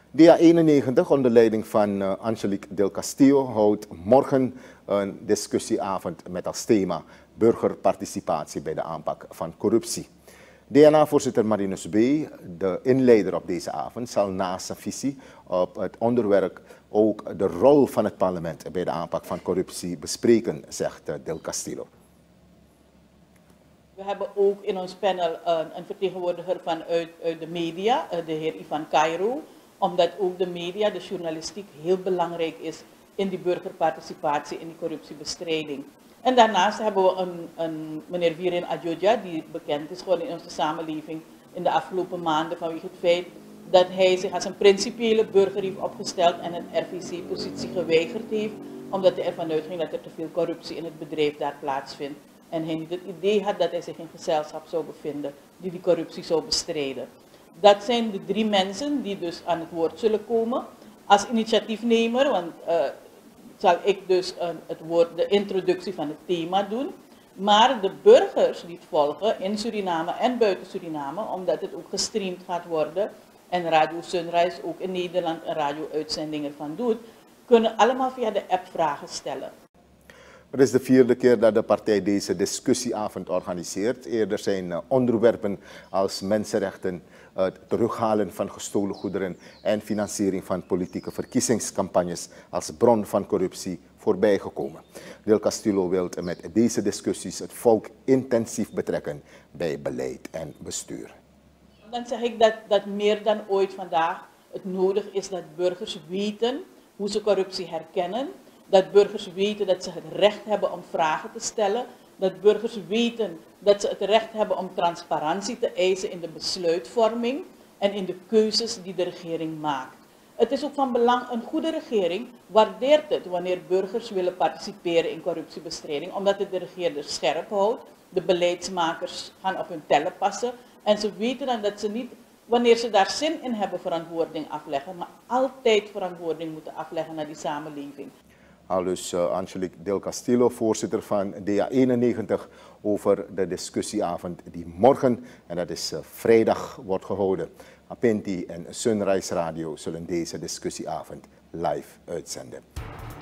DA91 onder leiding van Angelique Del Castillo houdt morgen een discussieavond met als thema burgerparticipatie bij de aanpak van corruptie. DNA-voorzitter Marinus B., de inleider op deze avond, zal naast zijn visie op het onderwerp ook de rol van het parlement bij de aanpak van corruptie bespreken, zegt Del Castillo. We hebben ook in ons panel een vertegenwoordiger vanuit de media, de heer Ivan Cairo, omdat ook de media, de journalistiek, heel belangrijk is in die burgerparticipatie, in die corruptiebestrijding. En daarnaast hebben we een meneer Viren Adjoja, die bekend is geworden in onze samenleving in de afgelopen maanden vanwege het feit dat hij zich als een principiële burger heeft opgesteld en een RVC-positie geweigerd heeft, omdat hij ervan uitging dat er te veel corruptie in het bedrijf daar plaatsvindt. En hij niet het idee had dat hij zich in gezelschap zou bevinden die die corruptie zou bestrijden. Dat zijn de 3 mensen die dus aan het woord zullen komen. Als initiatiefnemer, want zal ik dus de introductie van het thema doen. Maar de burgers die het volgen in Suriname en buiten Suriname, omdat het ook gestreamd gaat worden en Radio Sunrise ook in Nederland een radio-uitzending ervan doet, kunnen allemaal via de app vragen stellen. Het is de 4e keer dat de partij deze discussieavond organiseert. Eerder zijn onderwerpen als mensenrechten, het terughalen van gestolen goederen en financiering van politieke verkiezingscampagnes als bron van corruptie voorbijgekomen. Del Castillo wil met deze discussies het volk intensief betrekken bij beleid en bestuur. Dan zeg ik dat meer dan ooit vandaag het nodig is dat burgers weten hoe ze corruptie herkennen. Dat burgers weten dat ze het recht hebben om vragen te stellen. Dat burgers weten dat ze het recht hebben om transparantie te eisen in de besluitvorming en in de keuzes die de regering maakt. Het is ook van belang, een goede regering waardeert het wanneer burgers willen participeren in corruptiebestrijding, omdat het de regeerder scherp houdt. De beleidsmakers gaan op hun tellen passen en ze weten dan dat ze niet, wanneer ze daar zin in hebben, verantwoording afleggen, maar altijd verantwoording moeten afleggen naar die samenleving. Aldus Angelique Del Castillo, voorzitter van DA91, over de discussieavond die morgen, en dat is vrijdag, wordt gehouden. Apenti en Sunrise Radio zullen deze discussieavond live uitzenden.